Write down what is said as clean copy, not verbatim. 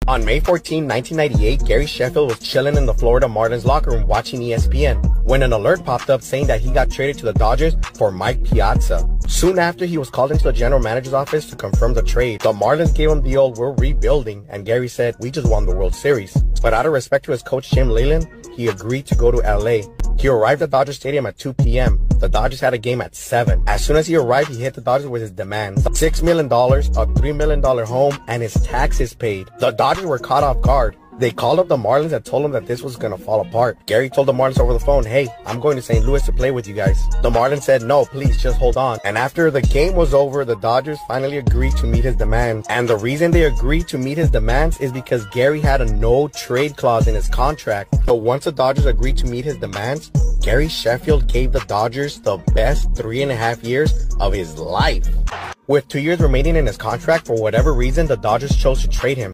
On May 14, 1998, Gary Sheffield was chilling in the Florida Marlins locker room watching ESPN when an alert popped up saying that he got traded to the Dodgers for Mike Piazza. Soon after, he was called into the general manager's office to confirm the trade. The Marlins gave him the old "we're rebuilding," and Gary said, "We just won the World Series." But out of respect to his coach Jim Leyland, he agreed to go to LA. He arrived at Dodger Stadium at 2 p.m. The Dodgers had a game at 7. As soon as he arrived, he hit the Dodgers with his demands: $6 million, a $3 million home, and his taxes paid. The Dodgers were caught off guard. They called up the Marlins and told them that this was going to fall apart. Gary told the Marlins over the phone, "Hey, I'm going to St. Louis to play with you guys." The Marlins said, "No, please, just hold on." And after the game was over, the Dodgers finally agreed to meet his demands. And the reason they agreed to meet his demands is because Gary had a no-trade clause in his contract. So once the Dodgers agreed to meet his demands, Gary Sheffield gave the Dodgers the best 3.5 years of his life. With 2 years remaining in his contract, for whatever reason, the Dodgers chose to trade him.